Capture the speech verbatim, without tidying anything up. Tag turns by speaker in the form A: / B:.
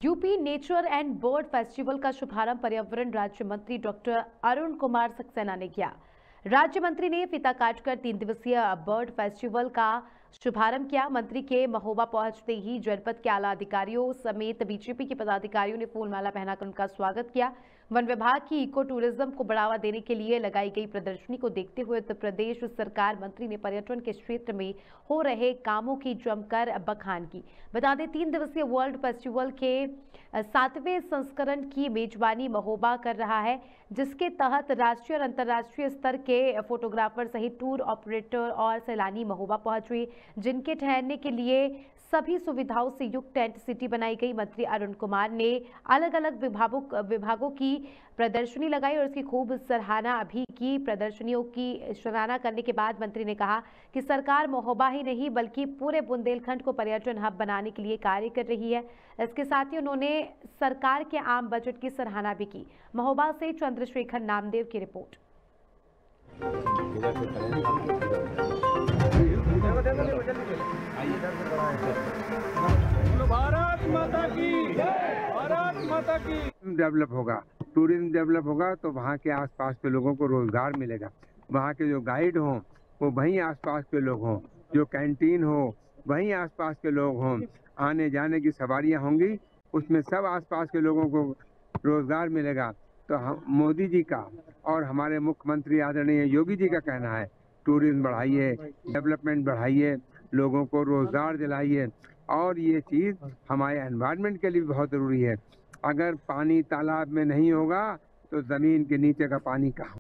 A: UP nature and bird festival का शुभारंभ पर्यावरण राज्य मंत्री डॉक्टर अरुण कुमार सक्सेना ने किया। राज्य मंत्री ने फीता काटकर तीन दिवसीय बर्ड फेस्टिवल का शुभारंभ किया। मंत्री के महोबा पहुंचते ही जनपद के आला अधिकारियों समेत बीजेपी के पदाधिकारियों ने फूलमाला पहनाकर उनका स्वागत किया। वन विभाग की इको टूरिज्म को बढ़ावा देने के लिए लगाई गई प्रदर्शनी को देखते हुए उत्तर प्रदेश सरकार मंत्री ने पर्यटन के क्षेत्र में हो रहे कामों की जमकर बखान की। बता दें, तीन दिवसीय वर्ल्ड फेस्टिवल के सातवें संस्करण की मेजबानी महोबा कर रहा है, जिसके तहत राष्ट्रीय और अंतर्राष्ट्रीय स्तर के फोटोग्राफर सहित टूर ऑपरेटर और सैलानी महोबा पहुंचे, जिनके ठहरने के लिए सभी सुविधाओं से युक्त टेंट सिटी बनाई गई। मंत्री अरुण कुमार ने अलग अलग विभागों विभागों की प्रदर्शनी लगाई और इसकी खूब सराहना भी की। प्रदर्शनियों की सराहना करने के बाद मंत्री ने कहा कि सरकार महोबा ही नहीं बल्कि पूरे बुंदेलखंड को पर्यटन हब बनाने के लिए कार्य कर रही है। इसके साथ ही उन्होंने सरकार के आम बजट की सराहना भी की। महोबा से चंद्रशेखर नामदेव की रिपोर्ट।
B: भारत माता की भारत माता की
C: डेवलप होगा, टूरिज्म डेवलप होगा तो वहाँ के आसपास के लोगों को रोजगार मिलेगा। वहाँ के जो गाइड हों वो वहीं आसपास के लोग हों, जो कैंटीन हो वहीं आसपास के लोग हों, आने जाने की सवारियाँ होंगी, उसमें सब आसपास के लोगों को रोजगार मिलेगा। तो हम मोदी जी का और हमारे मुख्यमंत्री आदरणीय योगी जी का कहना है, टूरिज्म बढ़ाइए, डेवलपमेंट बढ़ाइए, लोगों को रोजगार दिलाइए। और ये चीज़ हमारे एनवायरनमेंट के लिए बहुत ज़रूरी है। अगर पानी तालाब में नहीं होगा तो ज़मीन के नीचे का पानी कहाँ